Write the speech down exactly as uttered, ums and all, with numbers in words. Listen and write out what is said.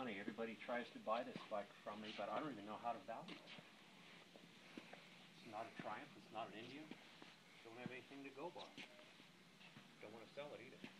funny. Everybody tries to buy this bike from me, but I don't even know how to value it. It's not a Triumph. It's not an Indian. Don't have anything to go by. Don't want to sell it either.